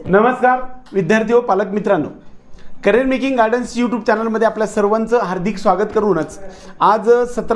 नमस्कार विद्यार्थी व पालक मित्रांनो, करिअर मेकिंग गार्डन्स यूट्यूब चॅनलमध्ये आपल्या सर्वांचं हार्दिक स्वागत करूनच आज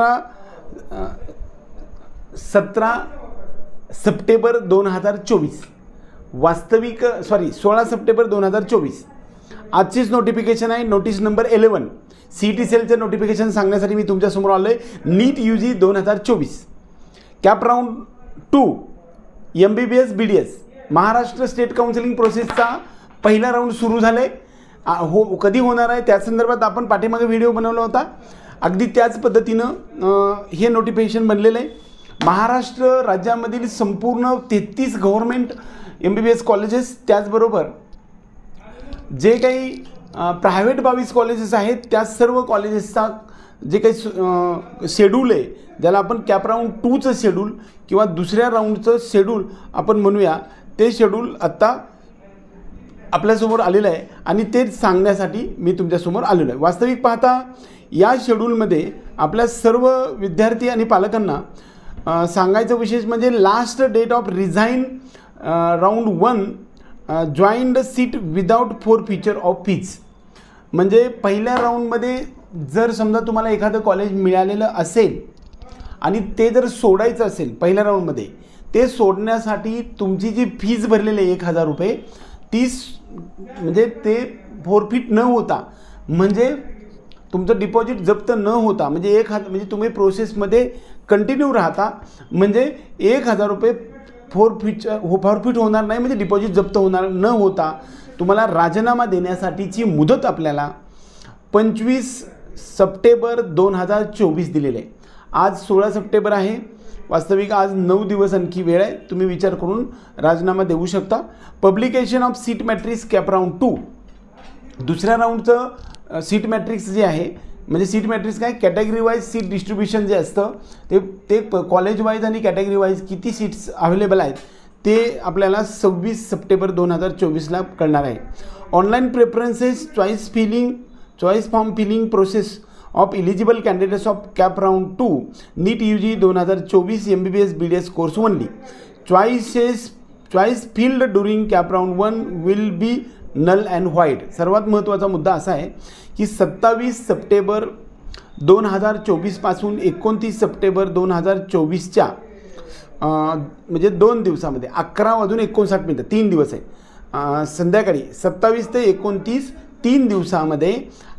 17 सप्टेंबर 2024 वास्तविक 16 सप्टेंबर 2024 आजचीच नोटिफिकेशन आहे। नोटीस नंबर 11 सीईटी सेलचे नोटिफिकेशन सांगण्यासाठी मी तुमच्यासमोर आलो आहे। NEET UG 2024 CAP round 2 MBBS BDS Maharashtra state counselling प्रोसेसचा पहिला राऊंड सुरू झाले। कधी होणार आहे त्या संदर्भात आपण पाठीमागे व्हिडिओ बनवला होता। अगदी त्याच पद्धतीनं हे नोटिफिकेशन बनलेलं आहे। महाराष्ट्र राज्यामधील संपूर्ण 33 गव्हर्नमेंट MBBS कॉलेजेस, त्याचबरोबर जे काही प्रायव्हेट 22 कॉलेजेस आहेत त्या सर्व कॉलेजेसचा जे काही शेड्यूल आहे, ज्याला आपण कॅप राऊंड 2चं शेड्यूल किंवा दुसऱ्या राऊंडचं शेड्यूल आपण म्हणूया, ते शेड्यूल आत्ता आपल्यासमोर आलेलं आहे आणि ते सांगण्यासाठी मी तुमच्यासमोर आलेलो आहे। वास्तविक पाहता या शेड्यूलमध्ये आपल्या सर्व विद्यार्थी आणि पालकांना सांगायचं विशेष म्हणजे last date of resign round 1 joined seat without forfeiture of fees. म्हणजे पहिल्या राऊंडमध्ये जर समजा तुम्हाला एखादं कॉलेज मिळालेलं असेल आणि ते जर सोडायचं असेल पहिल्या राऊंडमध्ये, ते सोडण्यासाठी तुमची जी फीज भरलेली आहे 1000 रुपये, ती म्हणजे ते फॉरफिट न होता, म्हणजे तुमचं डिपॉझिट जप्त न होता, म्हणजे म्हणजे तुम्ही प्रोसेसमध्ये कंटिन्यू राहता, म्हणजे 1000 रुपये फॉरफिट होणार नाही, म्हणजे डिपॉझिट जप्त होणार न होता तुम्हाला राजीनामा देण्यासाठीची मुदत आपल्याला 25 सप्टेंबर 2024 दिलेली आहे। आज 16 सप्टेंबर आहे। वास्तविक आज 9 दिवस आणखी वेळ आहे, तुम्ही विचार करून राजीनामा देऊ शकता। Publication of seat matrix CAP round 2 दुसऱ्या राऊंडचं सीट मॅट्रिक्स जे आहे, म्हणजे सीट मॅट्रिक्स काय, कॅटेगरी वाईज सीट डिस्ट्रीब्युशन जे असतं ते कॉलेज वाईज आणि कॅटेगरी वाईज किती सीट्स अवेलेबल आहेत ते आपल्याला 26 सप्टेंबर 2024ला कळणार आहे। Online preferences choice form filling process of eligible candidates of CAP round 2 NEET UG 2024 MBBS BDS course only. Choice filled during CAP round 1 will be null and void. सर्वात महत्त्वाचा मुद्दा असा आहे की 27 सप्टेंबर 2024 पासून 29 सप्टेंबर 2024च्या म्हणजे 2 दिवसामध्ये 11:59 3 दिवस आहे, संध्याकाळी 27 ते 29 3 दिवसामध्ये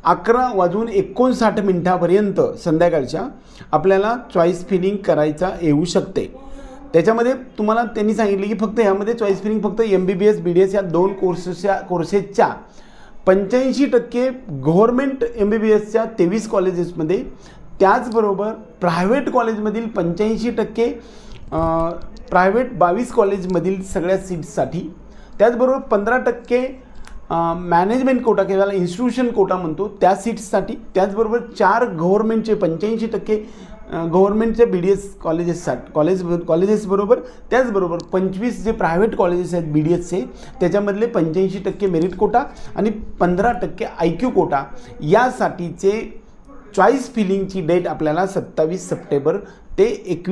11:59 संध्याकाळच्या आपल्याला चॉईस फिलिंग करायचा येऊ शकते। त्याच्यामध्ये तुम्हाला त्यांनी सांगितले की फक्त ह्यामध्ये चॉईस फिलिंग फक्त MBBS BDS या 2 कोर्सेसच्या 85% गव्हर्नमेंट MBBSच्या 23 कॉलेजेसमध्ये, त्याचबरोबर प्रायव्हेट कॉलेजमधील 85% प्रायव्हेट 22 कॉलेजमधील सगळ्या सीट्ससाठी, त्याचबरोबर 15% मॅनेजमेंट कोटा किंवा इन्स्टिट्यूशन कोटा म्हणतो त्या सीट्ससाठी, त्याचबरोबर 4 गव्हर्नमेंटचे 85% गव्हर्नमेंटचे BDS कॉलेजेसबरोबर, त्याचबरोबर 25 जे प्रायव्हेट कॉलेजेस आहेत BDSचे त्याच्यामधले 85% मेरिट कोटा आणि 15% IQ कोटा यासाठीचे चॉईस फिलिंगची डेट आपल्याला 27 सप्टेंबर ते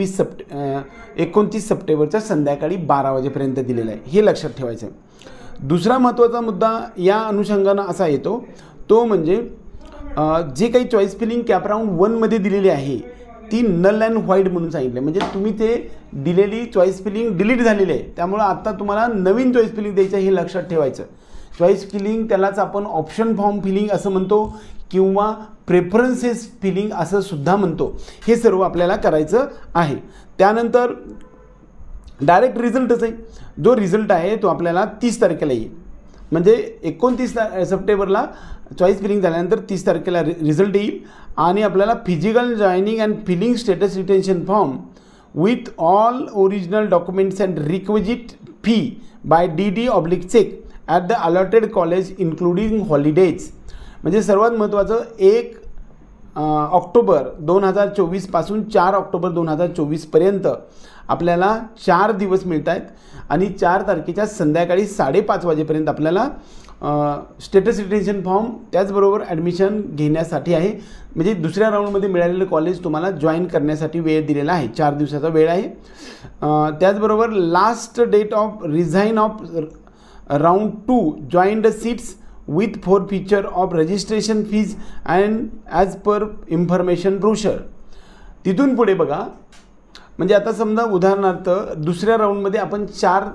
29 सप्टेंबरच्या संध्याकाळी 12 वाजेपर्यंत दिलेलं आहे, हे लक्षात ठेवायचं आहे। दुसरा महत्त्वाचा मुद्दा या अनुषंगानं असा येतो, तो म्हणजे जे काही चॉईस फिलिंग कॅप राऊंड 1मध्ये दिलेली आहे ती नल अँड व्हाईट म्हणून सांगितलं, म्हणजे तुम्ही ते दिलेली चॉईस फिलिंग डिलीट झालेली आहे, त्यामुळे आता तुम्हाला नवीन चॉईस फिलिंग द्यायचं हे लक्षात ठेवायचं। चॉईस फिलिंग त्यालाच आपण ऑप्शन फॉर्म फिलिंग असं म्हणतो किंवा प्रेफरन्सेस फिलिंग असं सुद्धा म्हणतो, हे सर्व आपल्याला करायचं आहे। त्यानंतर डायरेक्ट रिझल्टच आहे, जो रिझल्ट आहे तो आपल्याला 30 तारखेला येईल, म्हणजे 29 सप्टेंबरला चॉईस फिलिंग झाल्यानंतर 30 तारखेला रिझल्ट येईल आणि आपल्याला physical joining and filling status retention form with all original documents and requisite fee by DD/चेक at the allotted college including holidays. म्हणजे सर्वात महत्त्वाचं 1 ऑक्टोबर 2024 पासून 4 ऑक्टोबर 2024 पर्यंत आपल्याला 4 दिवस मिळत आहेत आणि 4 तारखेच्या संध्याकाळी 5:30 वाजेपर्यंत आपल्याला स्टेटस रिटेन्शन फॉर्म त्याचबरोबर ॲडमिशन घेण्यासाठी आहे। म्हणजे दुसऱ्या राऊंडमध्ये मिळालेलं कॉलेज तुम्हाला जॉईन करण्यासाठी वेळ दिलेला आहे, 4 दिवसाचा वेळ आहे। त्याचबरोबर last date of resign of round 2 joint seats with forfeiture of registration fees and as per information brochure. तिथून पुढे बघा, म्हणजे आता समजा उदाहरणार्थ दुसऱ्या राऊंडमध्ये आपण 4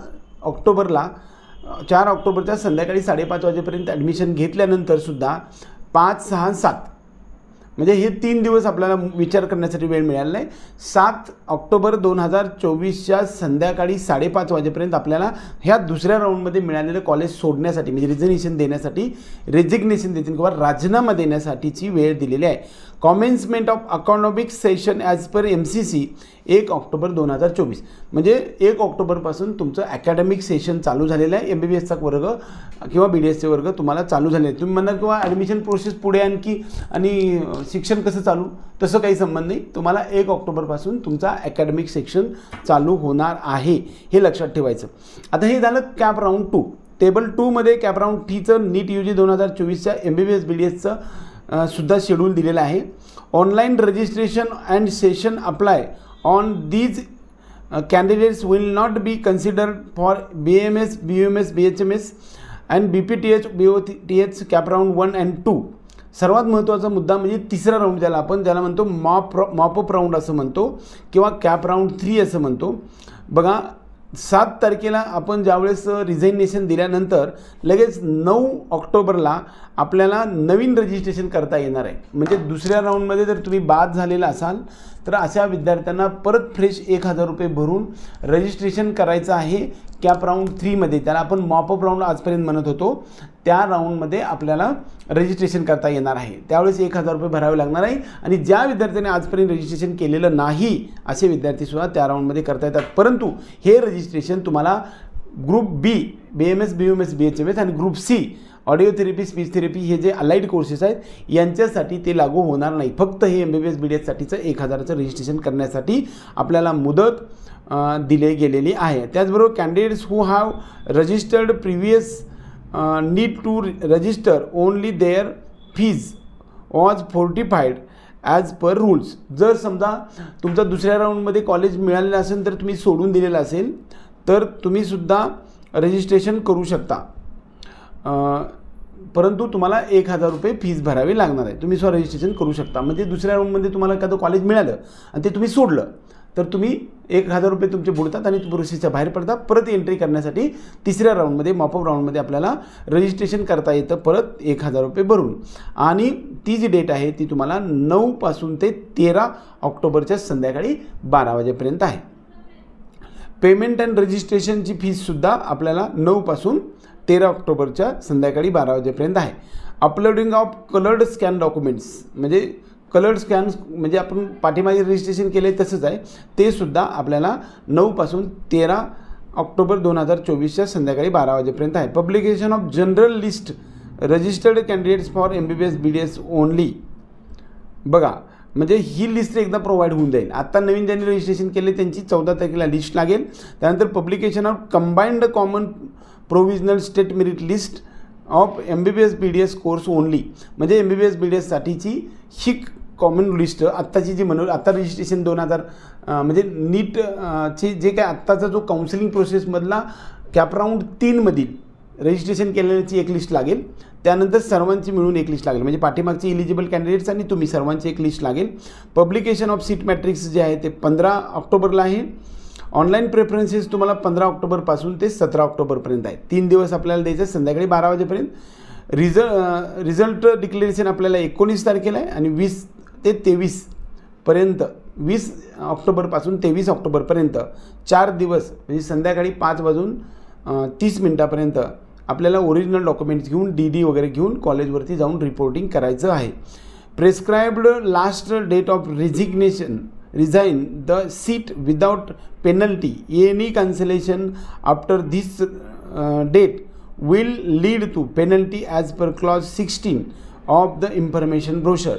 ऑक्टोबरच्या संध्याकाळी 5:30 वाजेपर्यंत ॲडमिशन घेतल्यानंतर सुद्धा 5, 6, 7 म्हणजे हे 3 दिवस आपल्याला विचार करण्यासाठी वेळ मिळाला नाही. 7 ऑक्टोबर 2024च्या संध्याकाळी 5:30 वाजेपर्यंत आपल्याला ह्या दुसऱ्या राऊंडमध्ये मिळालेलं कॉलेज सोडण्यासाठी म्हणजे रेजिग्नेशन देण्यासाठी किंवा राजीनामा देण्यासाठीची वेळ दिलेली आहे. Commencement of academic session as per MCC 1 ऑक्टोबर 2024 म्हणजे 1 ऑक्टोबरपासून तुमचं अकॅडमिक सेशन चालू झालेलं आहे. MBBSचा वर्ग किंवा BDSचे वर्ग तुम्हाला चालू झाले आहेत. तुम्ही म्हणाल किंवा ॲडमिशन प्रोसेस पुढे आणखी आणि शिक्षण कसं चालू, तसं काही संबंध नाही. तुम्हाला 1 ऑक्टोबरपासून तुमचा अकॅडमिक सेक्शन चालू होणार आहे, हे लक्षात ठेवायचं. आता हे झालं कॅप राऊंड 2. टेबल 2 मध्ये कॅप राऊंड 3चं नीट UG 2024च्या MBBS BDSचं सुद्धा शेड्यूल दिलेलं आहे. Online registration and session apply on these candidates will not be considered for BAMS, BUMS, BHMS and BPTH, BOTH CAP round 1 and 2. सर्वात महत्त्वाचा मुद्दा म्हणजे तिसरा राऊंड ज्याला म्हणतो मॉपअप राऊंड असं म्हणतो किंवा कॅप राऊंड 3 असं म्हणतो. बघा 7 तारखेला आपण ज्यावेळेस रिझायनेशन दिल्यानंतर लगेच 9 ऑक्टोबरला आपल्याला नवीन रजिस्ट्रेशन करता येणार आहे. म्हणजे दुसऱ्या राऊंडमध्ये जर तुम्ही बाद झालेला असाल तर अशा विद्यार्थ्यांना परत फ्रेश 1000 रुपये भरून रजिस्ट्रेशन करायचं आहे. कॅप राऊंड 3 मध्ये त्याला आपण मॉपअप राऊंड आजपर्यंत म्हणत होतो, त्या राऊंडमध्ये आपल्याला रजिस्ट्रेशन करता येणार आहे. त्यावेळेस 1000 रुपये भरावे लागणार आहे आणि ज्या विद्यार्थ्यांनी आजपर्यंत रजिस्ट्रेशन केलेलं नाही असे विद्यार्थीसुद्धा त्या राऊंडमध्ये करता येतात. परंतु हे रजिस्ट्रेशन तुम्हाला group B BAMS, BUMS, BHMS आणि group C audio therapy, speech therapy हे जे अलाइड कोर्सेस आहेत यांच्यासाठी ते लागू होणार नाही. फक्त हे MBBS BDSसाठीचं 1000चं रजिस्ट्रेशन करण्यासाठी आपल्याला मुदत दिली गेलेली आहे. त्याचबरोबर candidates who have registered previous need to register only their fees was fortified as per rules. जर समजा तुमचा दुसऱ्या राऊंडमध्ये कॉलेज मिळालेलं असेल तर तुम्ही सोडून दिलेलं असेल तर तुम्हीसुद्धा रजिस्ट्रेशन करू शकता, परंतु तुम्हाला 1000 रुपये फीज भरावी लागणार आहे. तुम्ही स्वतः रजिस्ट्रेशन करू शकता. म्हणजे दुसऱ्या राऊंडमध्ये तुम्हाला एखादं कॉलेज मिळालं आणि ते तुम्ही सोडलं तर तुम्ही 1000 रुपये तुमचे बुडतात आणि प्रोसेसच्या बाहेर पडतात. परत एंट्री करण्यासाठी तिसऱ्या राऊंडमध्ये मॉपअप राऊंडमध्ये आपल्याला रजिस्ट्रेशन करता येतं परत 1000 रुपये भरून. आणि ती जी डेट आहे ती तुम्हाला 9 पासून ते 13 ऑक्टोबरच्या संध्याकाळी 12 वाजेपर्यंत आहे. पेमेंट अँड रजिस्ट्रेशनची फीससुद्धा आपल्याला 9 पासून 13 ऑक्टोबरच्या संध्याकाळी 12 वाजेपर्यंत आहे. Uploading of coloured scan documents म्हणजे कलर्ड स्कॅन म्हणजे आपण पाठीमागे रजिस्ट्रेशन केले तसंच आहे, ते सुद्धा आपल्याला 9 पासून 13 ऑक्टोबर 2024च्या संध्याकाळी 12 वाजेपर्यंत आहे. Publication of general list registered candidates for MBBS BDS only. बघा म्हणजे ही लिस्ट एकदा प्रोव्हाइड होऊन जाईल. आता नवीन ज्यांनी रजिस्ट्रेशन केले त्यांची 14 तारखेला लिस्ट लागेल. त्यानंतर publication of combined common provisional state merit list of MBBS BDS course only. म्हणजे MBBS BDS साठीची ही कॉमन लिस्ट आत्ताची जी आता रजिस्ट्रेशन 2000 म्हणजे नीटची जे काय आत्ताचा जो काउन्सिलिंग प्रोसेसमधला कॅप राऊंड 3 मधील रजिस्ट्रेशन केलेल्याची एक लिस्ट लागेल. त्यानंतर सर्वांची मिळून एक लिस्ट लागेल. म्हणजे पाठीमागचे इलिजिबल कॅन्डिडेट्स आणि तुम्ही सर्वांची एक लिस्ट लागेल. पब्लिकेशन ऑफ सीट मॅट्रिक्स जे आहे ते 15 ऑक्टोबरला आहे. ऑनलाईन प्रेफरन्सेस तुम्हाला 15 ऑक्टोबरपासून ते 17 ऑक्टोबरपर्यंत आहे. 3 दिवस आपल्याला द्यायचं संध्याकाळी 12 वाजेपर्यंत. रिझल्ट डिक्लेरेशन आपल्याला 19 तारखेला आहे आणि 20 ते 23 पर्यंत 20 ऑक्टोबरपासून 23 ऑक्टोबरपर्यंत 4 दिवस म्हणजे संध्याकाळी 5 वाजून 30 मिनटापर्यंत आपल्याला ओरिजिनल डॉक्युमेंट्स घेऊन DD वगैरे घेऊन कॉलेजवरती जाऊन रिपोर्टिंग करायचं आहे. Prescribed last date of resign the seat without penalty. Any cancellation after this date will lead to penalty as per clause 16 of the information brochure.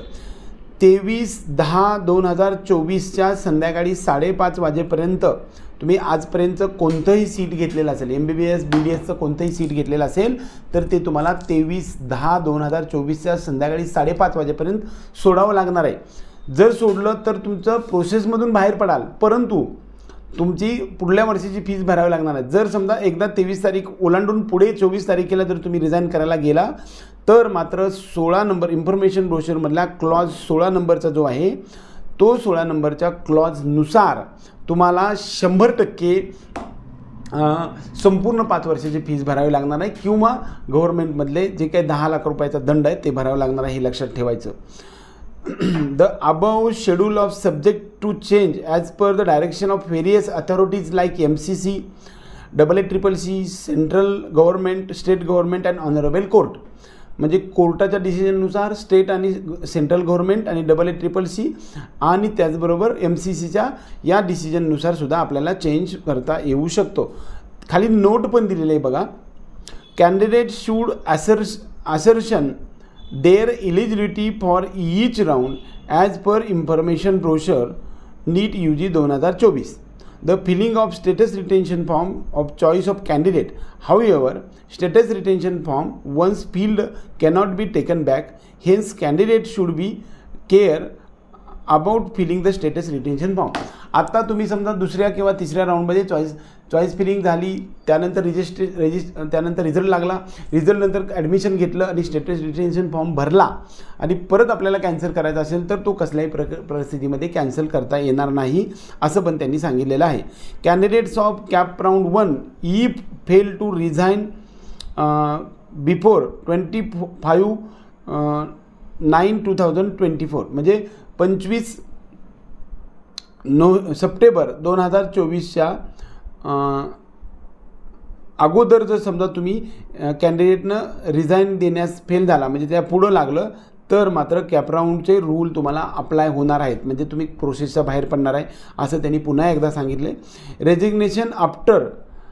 23/10/2024च्या संध्याकाळी 5:30 वाजेपर्यंत तुम्ही आजपर्यंत कोणतंही सीट घेतलेलं असेल, MBBS BDSचं कोणतंही सीट घेतलेलं असेल तर ते तुम्हाला 23/10/2024च्या संध्याकाळी 5:30 वाजेपर्यंत सोडावं लागणार आहे. जर सोडलं तर तुमचं प्रोसेसमधून बाहेर पडाल, परंतु तुमची पुढल्या वर्षीची फीस भरावी लागणार आहे. जर समजा एकदा 23 तारीख ओलांडून पुढे 24 तारखेला जर तुम्ही रिझाईन करायला गेला तर मात्र 16 नंबर इन्फॉर्मेशन ब्रोशरमधला क्लॉज 16 नंबरचा जो आहे तो 16 नंबरच्या क्लॉजनुसार तुम्हाला 100% संपूर्ण 5 वर्षाची फीस भरावी लागणार आहे किंवा गव्हर्नमेंटमधले जे काही 10 लाख रुपयाचा दंड आहे ते भरावं लागणार आहे, हे लक्षात ठेवायचं. The above schedule of subject to change as per the direction of various authorities like MCC, AACCC, central government, state government and honorable court. म्हणजे कोर्टाच्या डिसिजननुसार स्टेट आणि सेंट्रल गव्हर्नमेंट आणि AACCC आणि त्याचबरोबर MCCच्या या डिसिजननुसार सुद्धा आपल्याला चेंज करता येऊ शकतो. खाली नोट पण दिलेली आहे बघा. Candidate should assertion their eligibility for each round as per information brochure NEET UG 2024. The filling of status retention form of choice of candidate. However, status retention form once filled cannot be taken back. Hence, candidate should be care about filling the status retention form. आता तुम्ही समजा दुसऱ्या किंवा तिसऱ्या राऊंडमध्ये choice feeling झाली, त्यानंतर त्यानंतर रिझल्ट लागला, रिझल्ट नंतर ॲडमिशन घेतलं आणि स्टेटस रिटेन्शन फॉर्म भरला आणि परत आपल्याला कॅन्सल करायचा असेल तर तो कसल्याही परिस्थितीमध्ये कॅन्सल करता येणार नाही असं पण त्यांनी सांगितलेलं आहे. Candidates of CAP round 1 if fail to resign before 25/9/2024 म्हणजे 25 सप्टेंबर 2024च्या अगोदर जर समजा तुम्ही कॅन्डिडेटनं रिझाईन देण्यास फेल झाला म्हणजे त्या पुढं लागलं तर मात्र कॅपराऊंडचे रूल तुम्हाला अप्लाय होणार आहेत, म्हणजे तुम्ही प्रोसेसच्या बाहेर पडणार आहे असं त्यांनी पुन्हा एकदा सांगितले. रेजिग्नेशन आफ्टर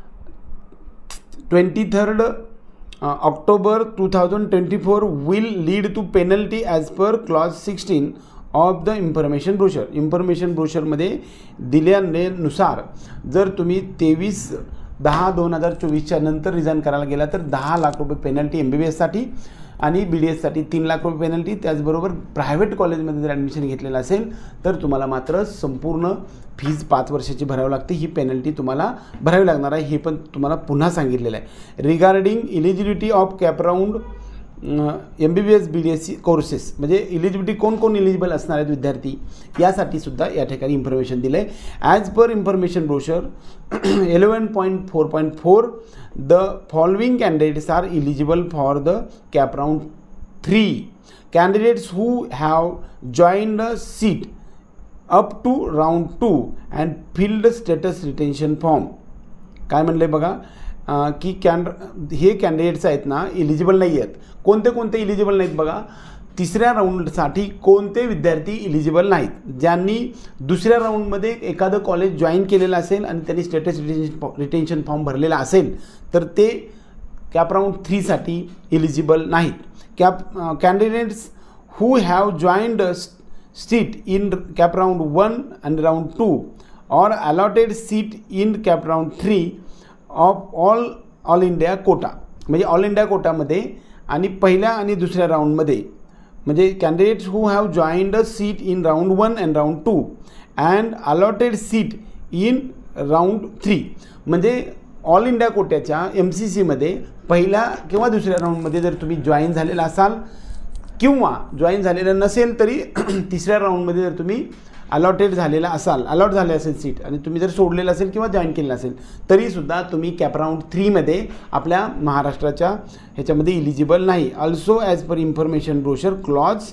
23 ऑक्टोबर 2024 will lead to penalty as per clause 16 of the information brochure. Information ब्रोशरमध्ये दिल्यानुसार जर तुम्ही 23/10/2024च्या नंतर रिझाईन करायला गेला तर 10 लाख रुपये पेनल्टी MBBSसाठी आणि BDSसाठी 3 लाख रुपये पेनल्टी. त्याचबरोबर प्रायव्हेट कॉलेजमध्ये जर ॲडमिशन घेतलेलं असेल तर तुम्हाला मात्र संपूर्ण फीज 5 वर्षाची भरावी लागते. ही पेनल्टी तुम्हाला भरावी लागणार आहे, हे पण तुम्हाला पुन्हा सांगितलेलं आहे. Regarding eligibility of CAP round MBBS BDS courses म्हणजे इलिजिबिलिटी कोण इलिजिबल असणार आहेत विद्यार्थी यासाठी सुद्धा या ठिकाणी इन्फॉर्मेशन दिलं आहे. As per information brochure 11.4.4 the following candidates are eligible for the CAP round 3. Candidates who have joined a seat up to round 2 and filled status retention form. काय म्हणलं आहे बघा की हे कॅन्डिडेट्स आहेत ना इलिजिबल नाही आहेत. कोणते इलिजिबल नाहीत बघा. तिसऱ्या राऊंडसाठी कोणते विद्यार्थी इलिजिबल नाहीत. ज्यांनी दुसऱ्या राऊंडमध्ये एखादं कॉलेज जॉईन केलेलं असेल आणि त्यांनी स्टेटस रिटेन्शन फॉर्म भरलेला असेल तर ते कॅप राऊंड 3 साठी इलिजिबल नाहीत. Candidates who have joined seat in CAP round 1 and round 2 or allotted seat in CAP round 3 of all India quota म्हणजे ऑल इंडिया कोटामध्ये आणि पहिल्या आणि दुसऱ्या राऊंडमध्ये म्हणजे candidates who have joined a seat in round 1 and round 2 and allotted seat in round 3 म्हणजे all India कोट्याच्या MCCमध्ये पहिल्या किंवा दुसऱ्या राऊंडमध्ये जर तुम्ही जॉईन झालेला असाल किंवा जॉईन झालेलं नसेल तरी तिसऱ्या राऊंडमध्ये जर तुम्ही अलॉट झाले असेल सीट आणि तुम्ही जर सोडलेलं असेल किंवा जॉईन केलेलं असेल तरीसुद्धा तुम्ही कॅप राऊंड 3 मध्ये आपल्या महाराष्ट्राच्या ह्याच्यामध्ये इलिजिबल नाही. Also as per information brochure clause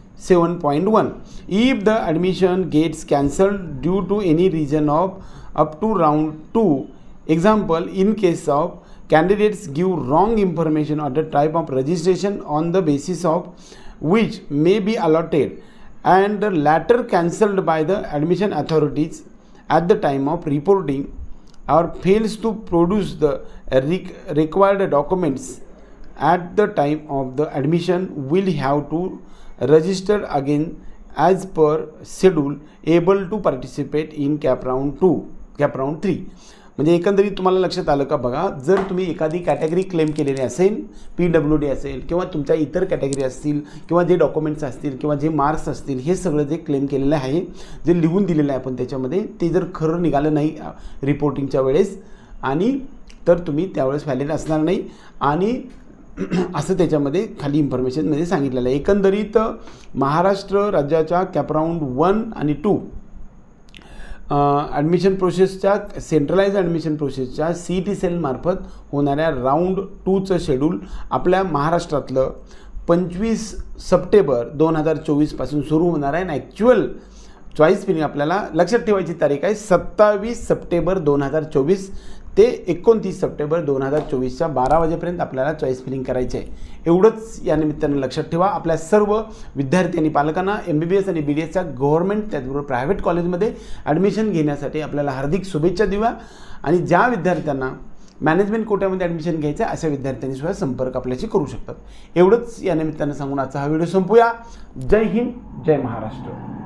7.1 if the admission gets cancelled due to any reason of up to round 2 example in case of candidates give wrong information or the type of registration on the basis of which may be allotted and the latter cancelled by the admission authorities at the time of reporting or fails to produce the required documents at the time of the admission will have to register again as per schedule able to participate in cap round 3. म्हणजे एकंदरीत तुम्हाला लक्षात आलं का बघा, जर तुम्ही एखादी कॅटेगरी क्लेम केलेली असेल, PWD असेल किंवा तुमच्या इतर कॅटेगरी असतील किंवा जे डॉक्युमेंट्स असतील किंवा जे मार्क्स असतील, हे सगळं जे क्लेम केलेलं आहे, जे लिहून दिलेलं आहे आपण त्याच्यामध्ये, ते जर खरं निघालं नाही रिपोर्टिंगच्या वेळेस आणि तर तुम्ही त्यावेळेस व्हॅलिड असणार नाही आणि असं त्याच्यामध्ये खाली इन्फॉर्मेशनमध्ये सांगितलेलं आहे. एकंदरीत महाराष्ट्र राज्याच्या कॅपराऊंड 1 आणि 2 ॲडमिशन प्रोसेसच्या सेंट्रलाइज ॲडमिशन प्रोसेसच्या CET सेलमार्फत होणाऱ्या राऊंड 2चं शेड्यूल आपल्या महाराष्ट्रातलं 25 सप्टेंबर 2024 सुरू होणार आहे आणि ॲक्च्युअल चॉईस फिलिंग आपल्याला लक्षात ठेवायची तारीख आहे 27 सप्टेंबर 2024 ते 29 सप्टेंबर 2024च्या 12 वाजेपर्यंत आपल्याला चॉईस फिलिंग करायचे आहे. एवढंच या निमित्तानं लक्षात ठेवा. आपल्या सर्व विद्यार्थी आणि पालकांना MBBS आणि BDSच्या गव्हर्नमेंट त्याचबरोबर प्रायव्हेट कॉलेजमध्ये ॲडमिशन घेण्यासाठी आपल्याला हार्दिक शुभेच्छा देऊया आणि ज्या विद्यार्थ्यांना मॅनेजमेंट कोट्यामध्ये ॲडमिशन घ्यायचं आहे अशा विद्यार्थ्यांनी सुद्धा संपर्क आपल्याशी करू शकतात. एवढंच या निमित्तानं सांगून आजचा हा व्हिडिओ संपूया. जय हिंद, जय महाराष्ट्र.